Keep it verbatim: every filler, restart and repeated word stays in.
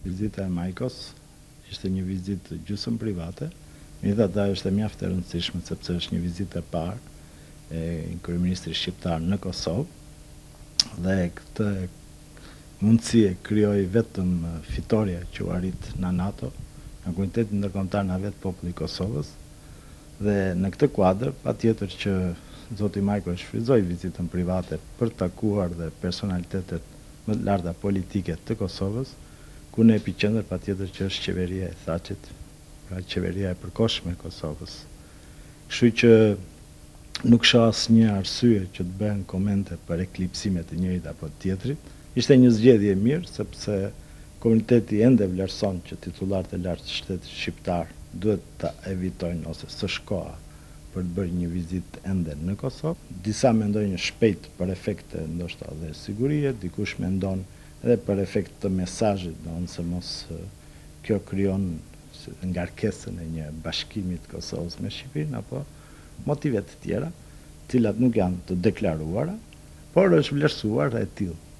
Vizita e Majkos ishte një vizitë gjysmë private, megjithatë ajo është e mjaft e rëndësishme sepse është një vizitë e parë e kryeministrit shqiptar në Kosovë dhe këtë mundësi e krijoi vetëm fitoria që u arrit në NATO, në Komitetin Ndërkombëtar na vet populli i Kosovës, dhe në këtë kuadër patjetër që zoti Majko shfrytëzoi vizitën private për të takuar dhe personalitetet më të larta politike të Kosovës, ku në epiqendër patjetër që është qeveria e Thaçit, pra qeveria e përkohshme e Kosovës. Kështu që nuk shoh asnjë arsye që të bëhen komente për eklipsime të njërit apo të tjetrit. Ishte një zgjedhje e mirë sepse komuniteti ende vlerëson që titullarët e lartë të shtetit shqiptar duhet ta evitojnë ose s'është koha për të bërë një vizitë ende në Kosovë. Disa mendojnë shpejt për efekte ndoshta dhe sigurie, dikush mendon edhe për efekt të mesazhit, domethënë se mos kjo krijon ngarkesën e një bashkimi të Kosovës me Shqipërinë apo motive të tjera, të cilat nuk janë të deklaruara, por është vlerësuar e tillë.